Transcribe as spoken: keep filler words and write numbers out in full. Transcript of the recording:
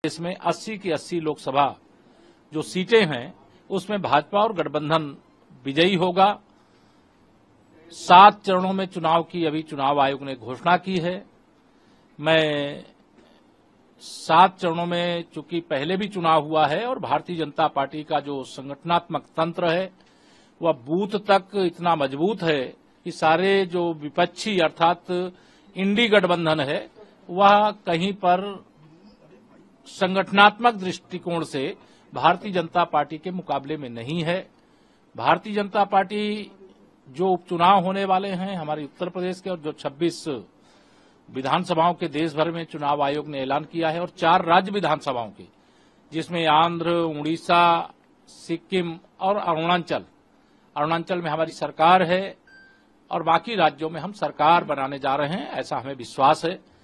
इसमें अस्सी की अस्सी लोकसभा जो सीटें हैं उसमें भाजपा और गठबंधन विजयी होगा। सात चरणों में चुनाव की अभी चुनाव आयोग ने घोषणा की है। मैं सात चरणों में चूंकि पहले भी चुनाव हुआ है और भारतीय जनता पार्टी का जो संगठनात्मक तंत्र है वह बूथ तक इतना मजबूत है कि सारे जो विपक्षी अर्थात इंडी गठबंधन है वह कहीं पर संगठनात्मक दृष्टिकोण से भारतीय जनता पार्टी के मुकाबले में नहीं है। भारतीय जनता पार्टी जो उपचुनाव होने वाले हैं हमारे उत्तर प्रदेश के और जो छब्बीस विधानसभाओं के देश भर में चुनाव आयोग ने ऐलान किया है और चार राज्य विधानसभाओं के जिसमें आंध्र, उड़ीसा, सिक्किम और अरुणाचल अरुणाचल में हमारी सरकार है और बाकी राज्यों में हम सरकार बनाने जा रहे हैं, ऐसा हमें विश्वास है।